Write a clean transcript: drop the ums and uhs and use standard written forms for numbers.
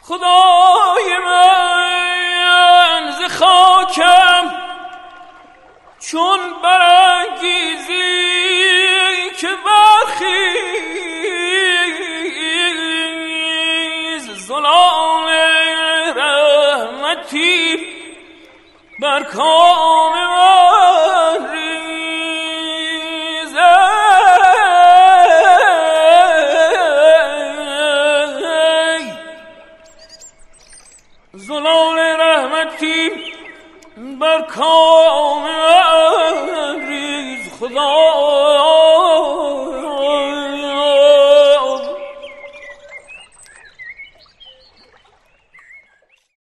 خدای من ز خاکم چون برانگیزی که برخیز زلال رحمتی بر کام من ریز زلال رحمتی بر کام من ریز خدا